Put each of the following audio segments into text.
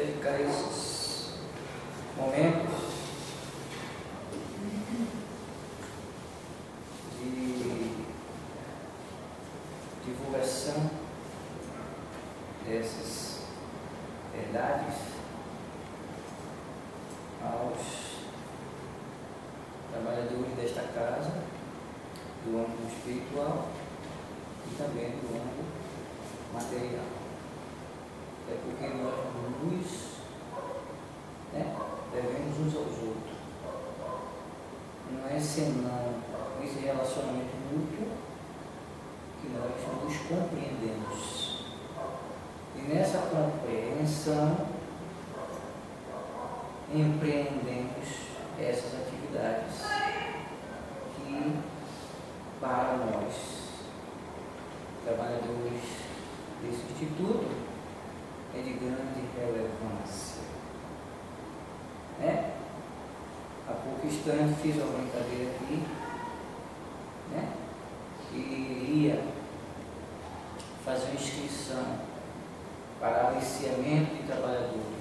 dedicar esses momentos de divulgação dessas verdades aos trabalhadores desta casa, do âmbito espiritual e também do âmbito material. É porque nós devemos uns aos outros. Não é senão esse relacionamento mútuo que nós nos compreendemos. E nessa compreensão empreendemos essas atividades que, para nós, trabalhadores desse instituto, é de grande relevância. Há pouco instante fiz uma brincadeira aqui, que iria fazer uma inscrição para aliciamento de trabalhadores.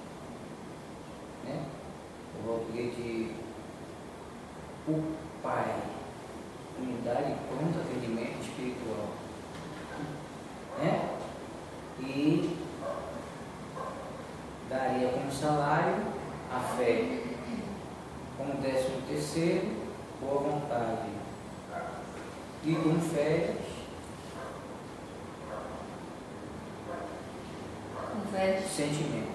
Eu voltei de UPAI, Unidade de Pronto Atendimento Espiritual. E daria como salário a fé, como 13º, boa vontade, e com férias, sentimento.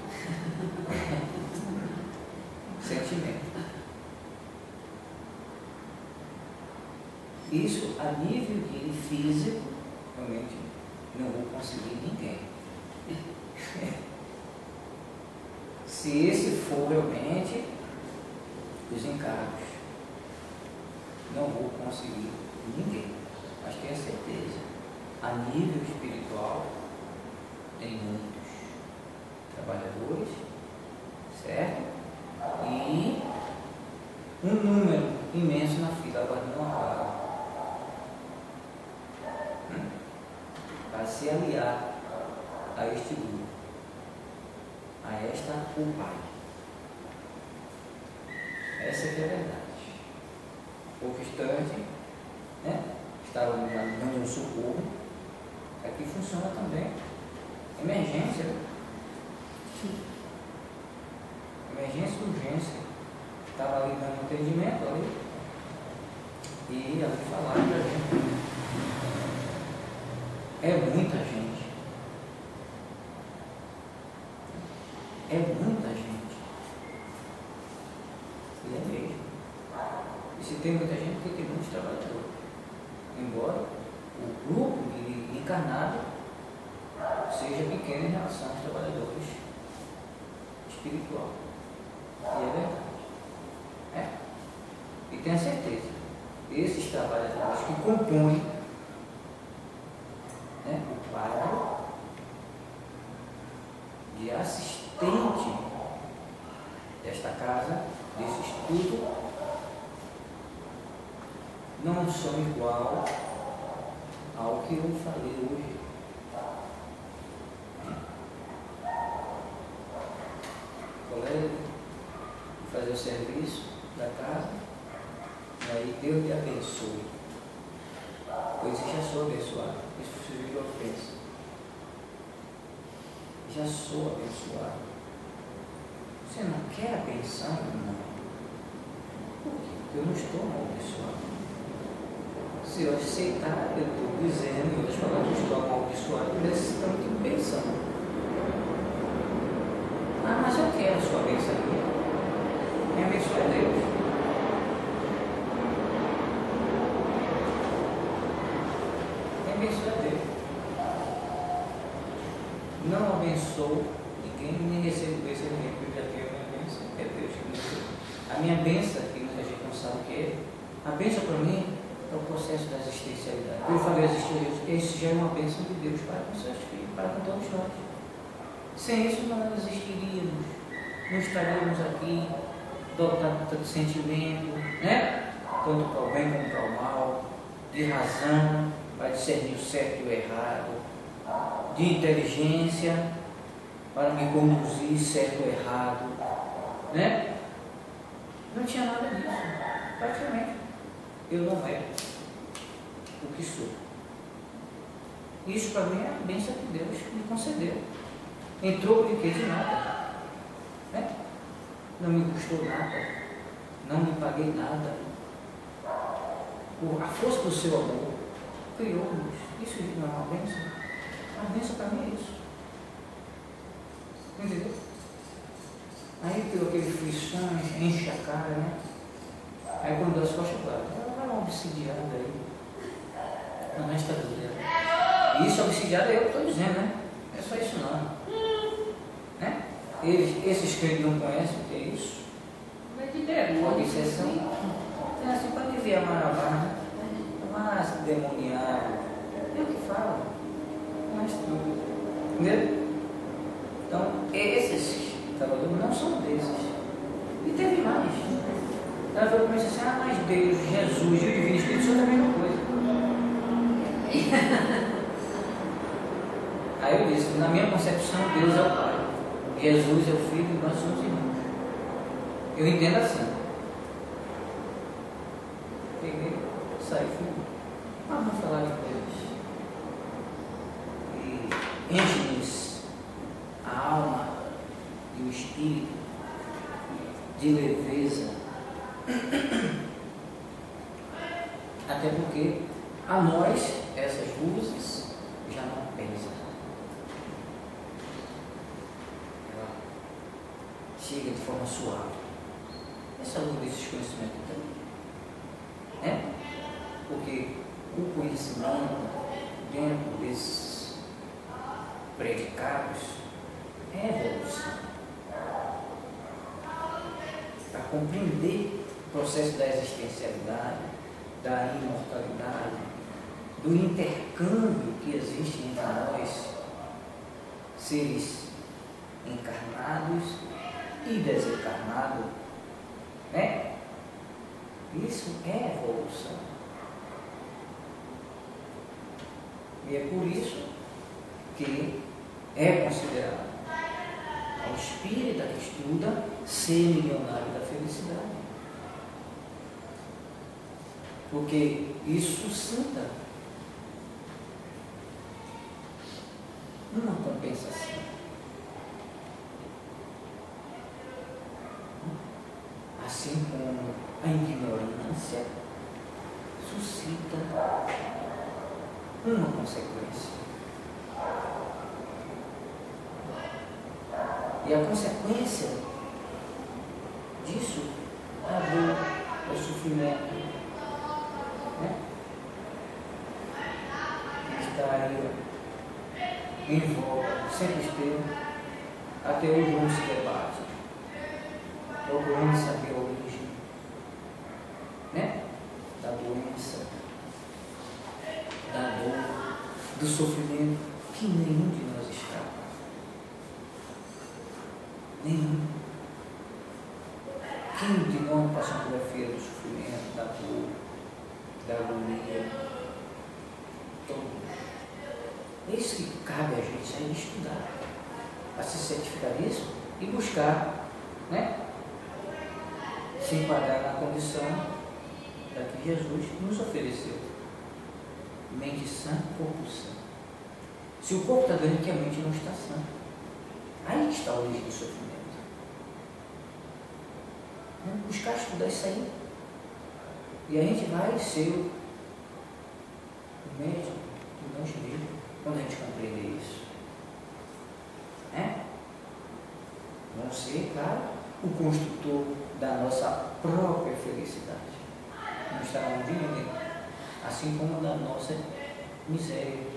Sentimento. Isso a nível de físico, realmente não vou conseguir ninguém. Se esse for realmente os encargos, não vou conseguir ninguém. Mas tenha certeza, a nível espiritual, tem muitos trabalhadores, certo? E um número imenso na fila, aguardando uma vaga, para se aliar a este grupo, a esta UPAI. Essa que é a verdade. Pouco instante, estávamos dando um socorro. Aqui funciona também. Emergência. Emergência e urgência. Estava ali dando atendimento ali. E ali falaram pra gente. É muita gente. É muita gente. E é mesmo. E se tem muita gente, tem muitos trabalhadores. Embora o grupo de encarnado seja pequeno em relação aos trabalhadores espiritual. E é verdade. E tenha certeza, esses trabalhadores que compõem o quadro de assistente desta casa, desse estudo, não são igual ao que eu falei hoje. O colega fazer o serviço da casa, e aí Deus lhe abençoe. Pois eu já sou abençoado. Isso foi de ofensa. Já sou abençoado. Você não quer a benção? Não. Por quê? Porque eu não estou mal abençoado. Se eu aceitar, eu estou dizendo, em outras palavras, que eu estou amaldiçoado, necessitando de benção. Mas eu quero a sua benção. Minha benção é Deus. Minha benção é Deus. Não abençoo ninguém, nem recebo bênção de ninguém, porque eu já tenho a minha bênção. É Deus que me deu. A minha bênção, que muita gente não sabe o que é, a bênção para mim é o processo da existencialidade. Eu falei existencialidade, isso já é uma bênção de Deus para com seus filhos, para com todos nós. Sem isso não existiríamos, não estaríamos aqui dotados de sentimento, tanto para o bem como para o mal, de razão, para discernir o certo e o errado, de inteligência, para me conduzir certo ou errado, né? Não tinha nada disso, praticamente. Eu não era o que sou. Isso para mim é a bênção que Deus me concedeu. Entrou de quê? De nada, né? Não me custou nada, não me paguei nada. A força do seu amor criou-nos. Isso não é uma bênção? A bênção para mim é isso. Entendeu? Aí pelo aquele frições, enche a cara, né? Aí quando dá as costas, ela vai uma obsidiada aí. Não é estaduleira. Isso, obsidiada é eu que estou dizendo, né? Não é só isso não. Né? Esses que não conhecem o que é isso. Pode ser assim. É assim, pode ver a Maravá, né? Mas demoniado. Eu que falo. Mas tudo. Entendeu? Então, esses trabalhadores não são desses. E teve mais. Ela falou comigo assim, mas Deus, Jesus e o Divino Espírito são a mesma coisa. Aí eu disse, na minha concepção, Deus é o Pai. Jesus é o Filho e nós somos irmãos. Eu entendo assim. Peguei, saí, fui. Mas vamos falar de coisas. E enche-nos a alma e o espírito de leveza. Até porque a nós essas luzes já não pesam. Ela chega de forma suave. Essa luz desses conhecimentos também. Né? Porque o conhecimento dentro desses predicados é evolução. Para compreender o processo da existencialidade, da imortalidade, do intercâmbio que existe entre nós, seres encarnados e desencarnados, né? Isso é evolução. E é por isso que é considerado ao espírita que estuda ser milionário da felicidade. Porque isso suscita uma compensação. Assim como a ignorância suscita uma consequência. E a consequência disso é a dor, é o sofrimento. Né? Está aí em volta, sempre esteve, até hoje não se debate, procurando saber a origem, né? Da doença, da dor, do sofrimento, que nenhum de nós escapa. Nenhum. Quem de nós passa por a feira do sofrimento, da dor, da agonia? Todos. É isso que cabe a gente sair estudar, a se certificar disso e buscar, né? Se enquadrar na condição da que Jesus nos ofereceu. Mente sã, corpo sã. Se o corpo está doente, que a mente não está sã. Aí está a origem do sofrimento. Buscar estudar isso aí. E a gente vai ser o médico de nós mesmos quando a gente compreender isso. Vamos ser, claro, o construtor da nossa própria felicidade. Não está na mão de ninguém. Assim como da nossa miséria.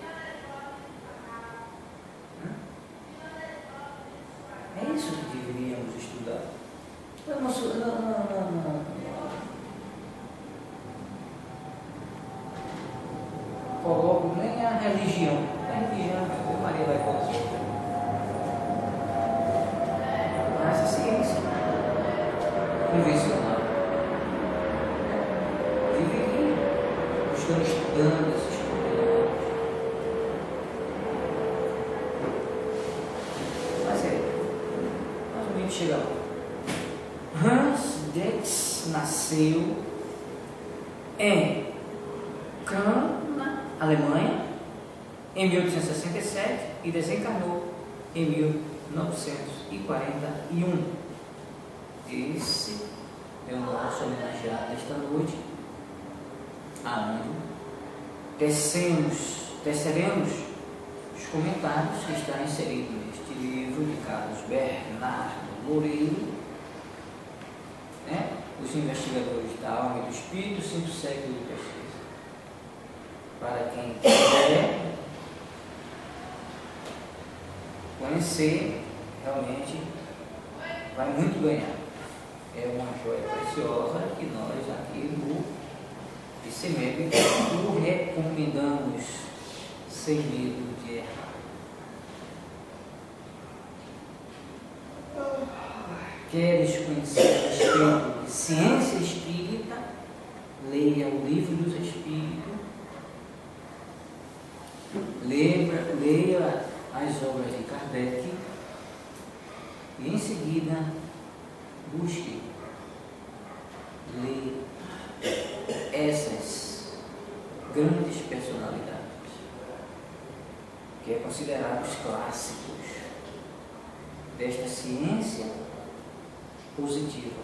É isso que deveríamos estudar. Eu não sou. Não coloco nem a religião. A religião, a Maria vai falar sobre. Mas a ciência convencional deveria estar estudando esses problemas. Mas é nasceu em Cannes, na Alemanha, em 1867 e desencarnou em 1941. Esse é o nosso homenageado desta noite, aonde teceremos os comentários que estão inseridos neste livro de Carlos Bernardo Loureiro, né? Os investigadores da alma e do espírito, 5 séculos de pesquisa. Para quem quiser conhecer, realmente vai muito ganhar. É uma joia preciosa que nós aqui no ICMEB o recomendamos sem medo de errar. Queres conhecer a respeito de ciência espírita? Leia o Livro dos Espíritos, leia as obras de Kardec e em seguida busque ler essas grandes personalidades que é considerados clássicos desta ciência positiva.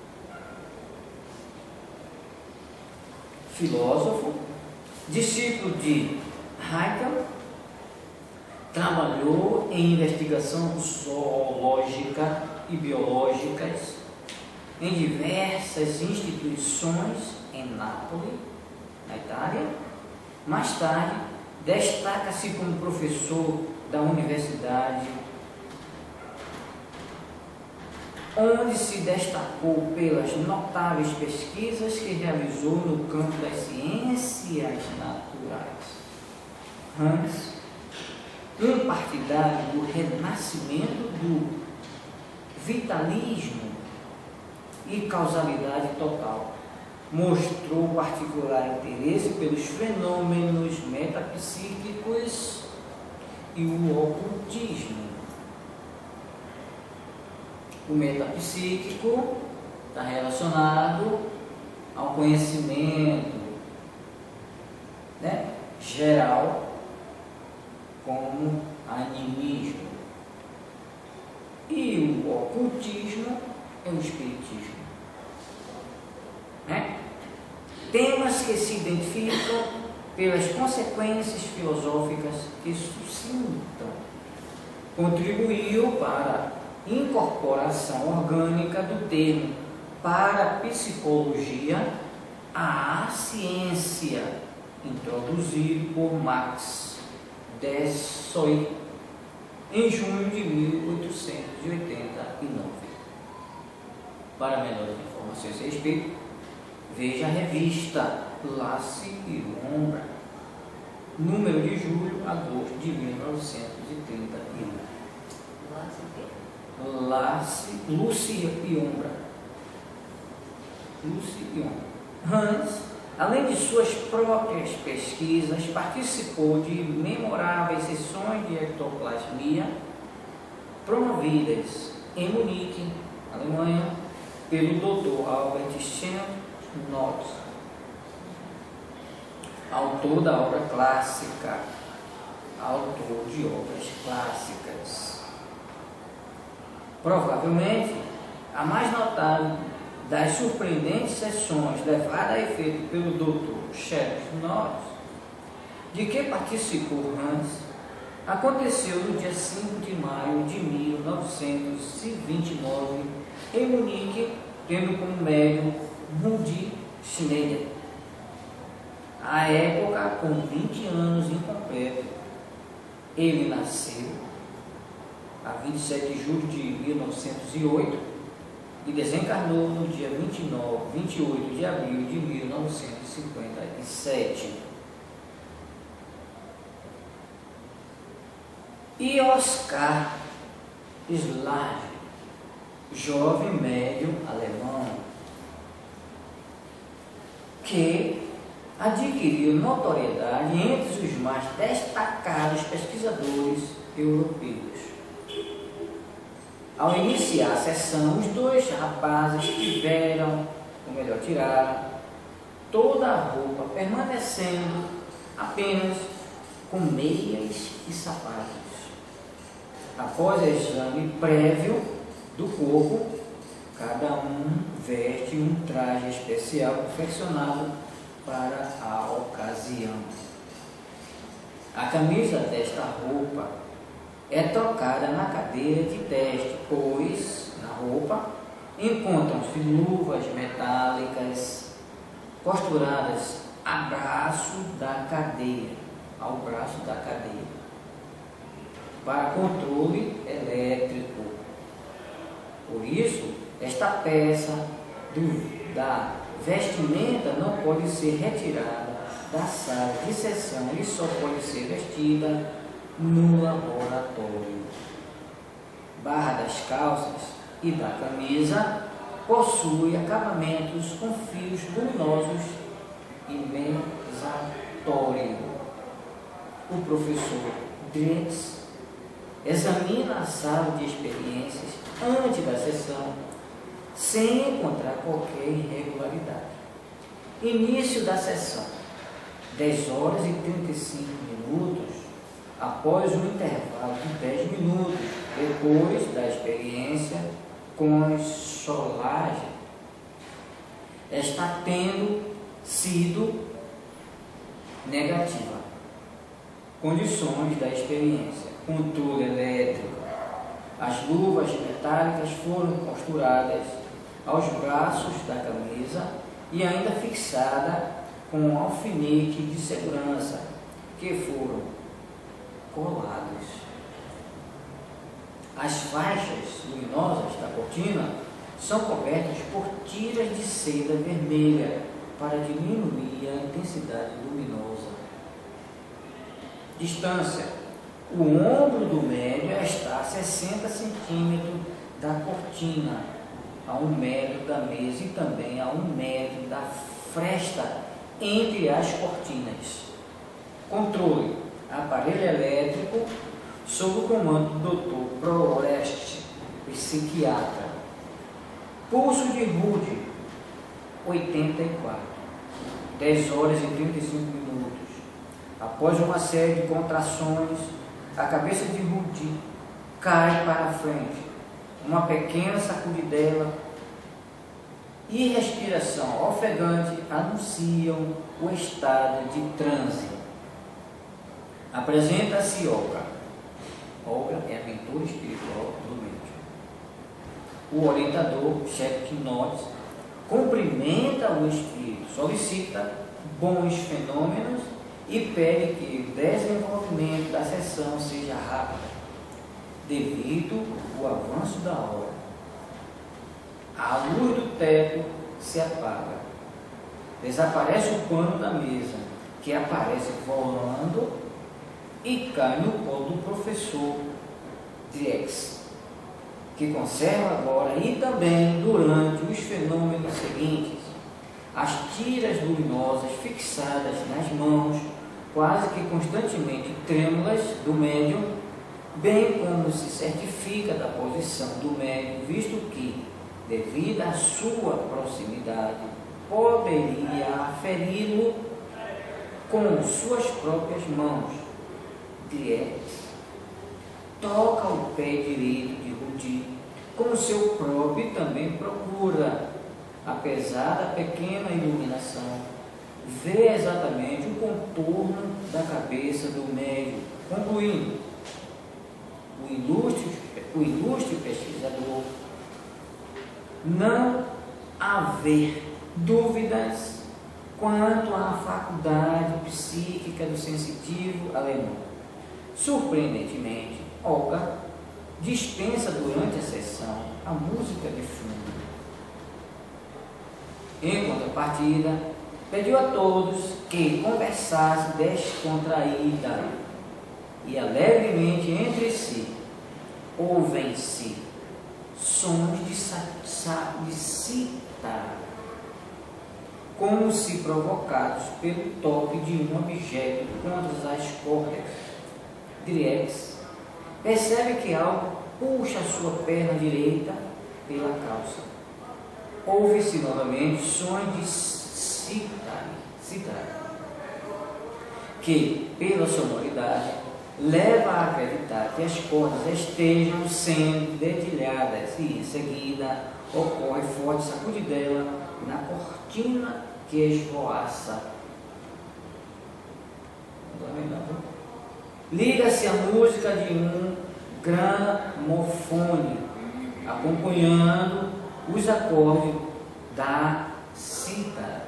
Filósofo, discípulo de Haeckel, trabalhou em investigação zoológica e biológicas em diversas instituições em Nápoles, na Itália. Mais tarde, destaca-se como professor da universidade, onde se destacou pelas notáveis pesquisas que realizou no campo das ciências naturais. Hans, um partidário do renascimento do vitalismo e causalidade total, mostrou particular interesse pelos fenômenos metapsíquicos e o ocultismo. O metapsíquico está relacionado ao conhecimento, né, geral, como animismo. E o ocultismo é o espiritismo. Né? Temas que se identificam pelas consequências filosóficas que suscitam. Contribuiu para a incorporação orgânica do termo parapsicologia à ciência, introduzido por Max Dessoy em junho de 1889. Para melhores informações a respeito, veja a revista Lasse e Ombra, número de julho a agosto de 1931. Lúcia e Ombra. Hans, além de suas próprias pesquisas, participou de memoráveis sessões de ectoplasmia promovidas em Munique, Alemanha, pelo Dr. Albert Schnettnot, autor da obra clássica, autor de obras clássicas. Provavelmente, a mais notável das surpreendentes sessões levadas a efeito pelo Dr. Schnettnot, de que participou Hans, aconteceu no dia 5 de maio de 1929, em Munique, tendo como médium Rudi Schneider, à época com 20 anos incompleto. Ele nasceu a 27 de julho de 1908 e desencarnou no dia 28 de abril de 1957. E Oscar Slade, jovem médium alemão, que adquiriu notoriedade entre os mais destacados pesquisadores europeus. Ao iniciar a sessão, os dois rapazes tiveram ou melhor, tiraram toda a roupa, permanecendo apenas com meias e sapatos. Após exame prévio do corpo, cada um veste um traje especial confeccionado para a ocasião. A camisa desta roupa é trocada na cadeira de teste, pois na roupa encontram-se luvas metálicas costuradas ao braço da cadeira, para controle elétrico. Por isso, esta peça da vestimenta não pode ser retirada da sala de sessão e só pode ser vestida no laboratório. Barra das calças e da camisa possui acabamentos com fios luminosos e mesatório. O professor Drix examina a sala de experiências antes da sessão, sem encontrar qualquer irregularidade. Início da sessão, 10 horas e 35 minutos, após um intervalo de 10 minutos, depois da experiência com solagem, está tendo sido negativa. Condições da experiência: controle elétrico. As luvas metálicas foram costuradas aos braços da camisa e ainda fixada com um alfinete de segurança que foram colados. As faixas luminosas da cortina são cobertas por tiras de seda vermelha para diminuir a intensidade luminosa. Distância: o ombro do médio está a 60 centímetros da cortina, a 1 metro da mesa e também a 1 metro da fresta entre as cortinas. Controle: aparelho elétrico sob o comando do Dr. Proreste, psiquiatra. Pulso de Rude, 84, 10 horas e 35 minutos. Após uma série de contrações, a cabeça de Rude cai para a frente. Uma pequena sacudidela e respiração ofegante anunciam o estado de transe. Apresenta-se Olga. Olga é a mentora espiritual do médium. O orientador, chefe de hipnose, cumprimenta o espírito, solicita bons fenômenos e pede que o desenvolvimento da sessão seja rápido, devido ao avanço da hora. A luz do teto se apaga. Desaparece o pano da mesa, que aparece voando e cai no colo do professor Drix, que conserva agora e também durante os fenômenos seguintes as tiras luminosas fixadas nas mãos, quase que constantemente trêmulas, do médium, bem como se certifica da posição do médium, visto que, devido à sua proximidade, poderia aferi-lo com suas próprias mãos. Drix toca o pé direito de Rudy com seu próprio e também procura, apesar da pequena iluminação, ver exatamente o contorno da cabeça do médium, concluindo: o ilustre pesquisador, não haver dúvidas quanto à faculdade psíquica do sensitivo alemão. Surpreendentemente, Olga dispensa durante a sessão a música de fundo. Em contrapartida, pediu a todos que conversassem descontraída e alegremente entre si. Ouvem-se sons de citar, como se provocados pelo toque de um objeto contra as cordas. Drix percebe que algo puxa a sua perna direita pela calça. ouve-se novamente sons de cítara, que, pela sonoridade, leva a acreditar que as cordas estejam sendo dedilhadas e, em seguida, ocorre forte sacudidela na cortina que esvoaça. Liga-se a música de um gramofone, acompanhando os acordes da cítara.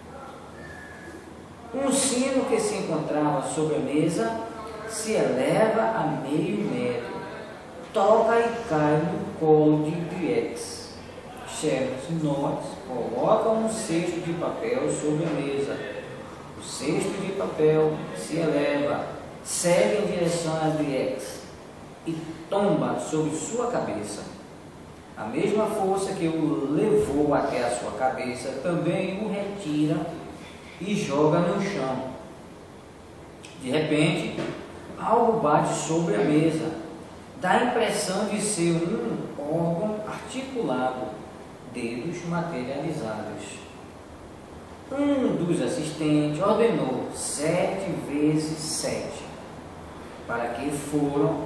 Um sino que se encontrava sobre a mesa se eleva a meio metro, toca e cai no colo de Driex. Sherlock Norris coloca um cesto de papel sobre a mesa. O cesto de papel se eleva, segue em direção a Driex e tomba sobre sua cabeça. A mesma força que o levou até a sua cabeça também o retira e joga no chão. De repente, algo bate sobre a mesa. Dá a impressão de ser um órgão articulado, dedos materializados. Um dos assistentes ordenou 7 vezes 7, para que foram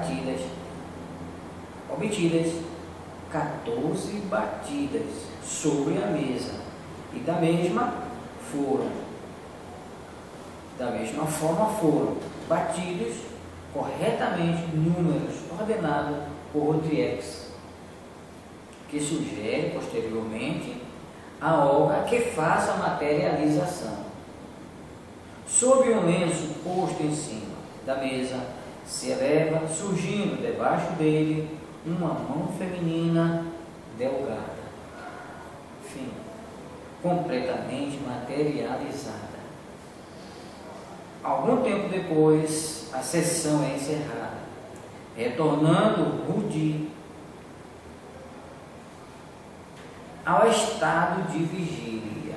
obtidas 14 batidas sobre a mesa, e da mesma forma foram batidos corretamente números ordenados por Driex, que sugere posteriormente a obra que faça a materialização. Sob um lenço posto em cima da mesa, se eleva, surgindo debaixo dele, uma mão feminina delgada, fina, completamente materializada. Algum tempo depois, a sessão é encerrada, retornando Rudi ao estado de vigília.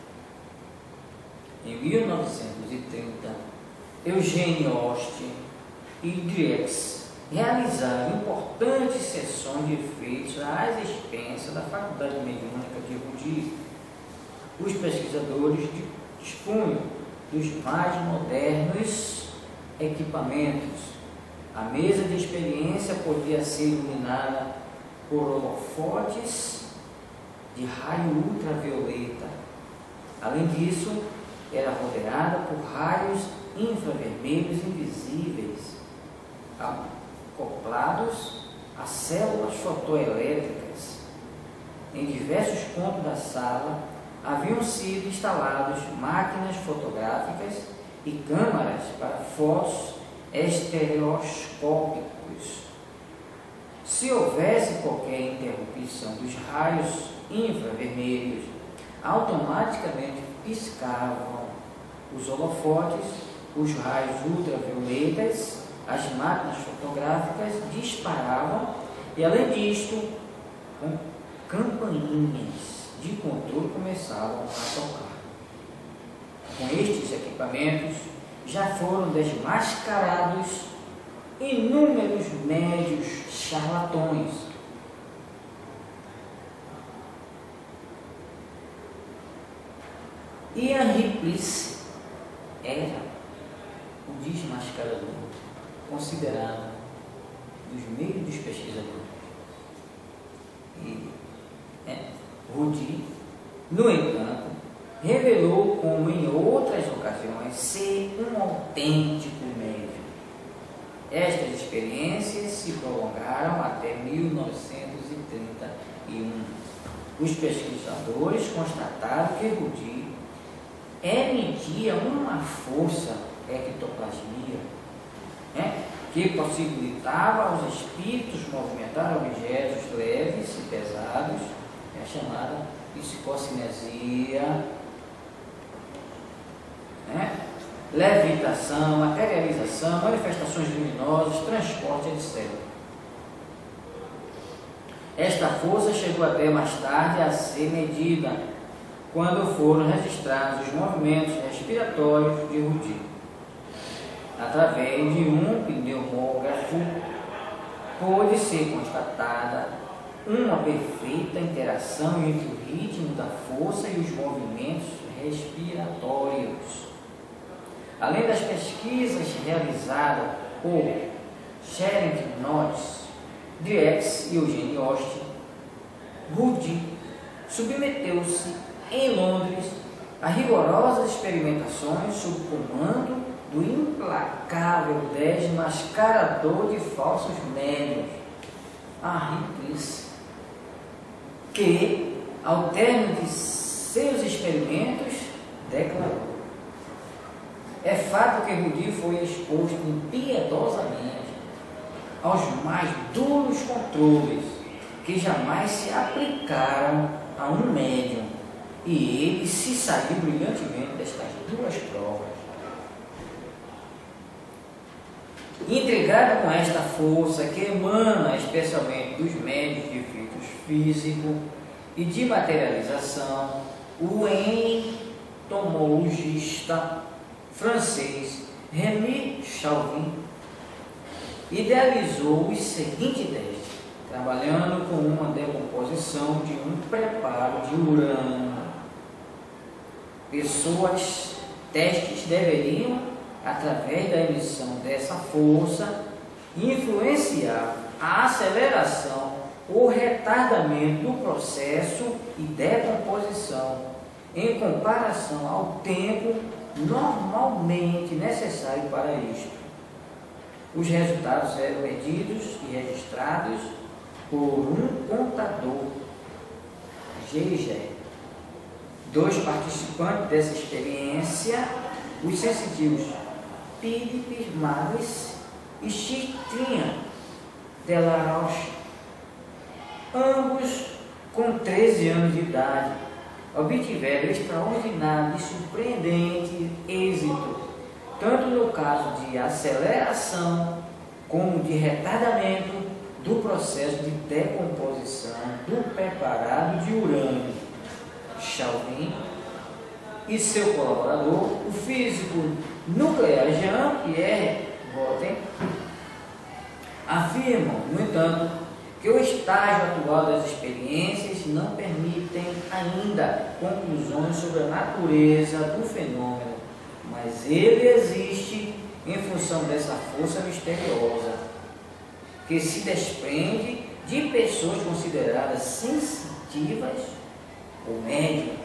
Em 1930, Eugênio Oste e Driex realizaram importantes sessões de efeitos às expensas da Faculdade Mediúnica de Rudi. Os pesquisadores dispunham dos mais modernos equipamentos. A mesa de experiência podia ser iluminada por holofotes de raio ultravioleta. Além disso, era rodeada por raios infravermelhos invisíveis, acoplados a células fotoelétricas. Em diversos pontos da sala haviam sido instaladas máquinas fotográficas e câmaras para fotos estereoscópicos. Se houvesse qualquer interrupção dos raios infravermelhos, automaticamente piscavam os holofotes, os raios ultravioletas, as máquinas fotográficas disparavam e, além disto, campainhas de controle começavam a tocar. Com estes equipamentos já foram desmascarados inúmeros médios charlatões. Ian Ripley era o desmascarador, considerado dos meios dos pesquisadores. E Rudi, no entanto, revelou como em outras ocasiões ser um autêntico médium. Estas experiências se prolongaram até 1931. Os pesquisadores constataram que Rudi emitia uma força ectoplasmia, que possibilitava aos espíritos movimentar objetos leves e pesados, é chamada psicocinesia, levitação, materialização, manifestações luminosas, transporte, etc. Esta força chegou até mais tarde a ser medida quando foram registrados os movimentos respiratórios de Rudi. Através de um pneumógrafo, pôde ser constatada uma perfeita interação entre o ritmo da força e os movimentos respiratórios. Além das pesquisas realizadas por Sherent Knotts, Diex e Eugene Ost, Rudin submeteu-se em Londres a rigorosas experimentações sob comando do implacável desmascarador de falsos médiuns, Henri Prince, que, ao término de seus experimentos, declarou: é fato que Rudin foi exposto impiedosamente aos mais duros controles que jamais se aplicaram a um médium, e ele se saiu brilhantemente destas duas provas. Intrigado com esta força que emana especialmente dos médios de efeitos físicos e de materialização, o entomologista francês Rémy Chauvin idealizou os seguintes testes, trabalhando com uma decomposição de um preparo de urânio. Testes deveriam, através da emissão dessa força, influenciar a aceleração ou retardamento do processo e decomposição em comparação ao tempo normalmente necessário para isto. Os resultados eram medidos e registrados por um contador, GG. Dois participantes dessa experiência, os sensitivos Philippe Maris e Chitrinha de la Roche, ambos com 13 anos de idade, obtiveram extraordinário e surpreendente êxito, tanto no caso de aceleração como de retardamento do processo de decomposição do preparado de urânio. Chauvin e seu colaborador, o físico nuclear Jean-Pierre Botten, afirmam, no entanto, que o estágio atual das experiências não permitem ainda conclusões sobre a natureza do fenômeno, mas ele existe em função dessa força misteriosa que se desprende de pessoas consideradas sensitivas ou médiuns.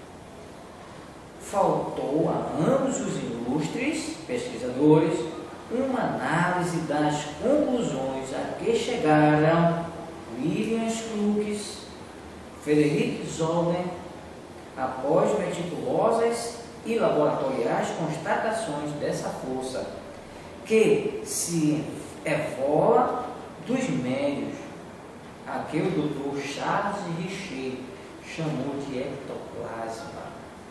Faltou a ambos os ilustres pesquisadores uma análise das conclusões a que chegaram William Crookes, Frederick Zollner, após meticulosas e laboratoriais constatações dessa força, que se evola dos médios, a que o Dr. Charles Richer chamou de ectoplasma.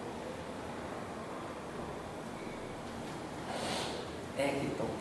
Ectoplasma.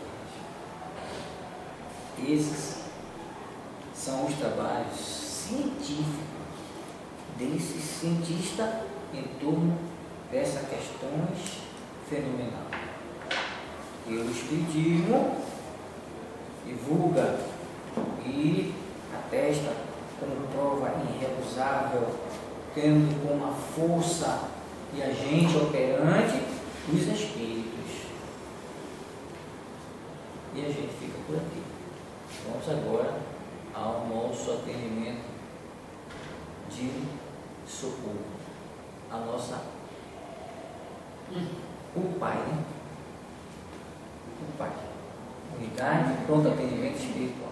Esses são os trabalhos científicos desse cientista em torno dessas questões fenomenais. E o Espiritismo divulga e atesta como prova irrecusável, tendo como a força e agente operante os espíritos. E a gente fica por aqui. Vamos agora ao nosso atendimento de socorro. A nossa UPAI, né? UPAI, Unidade de Pronto Atendimento Espiritual.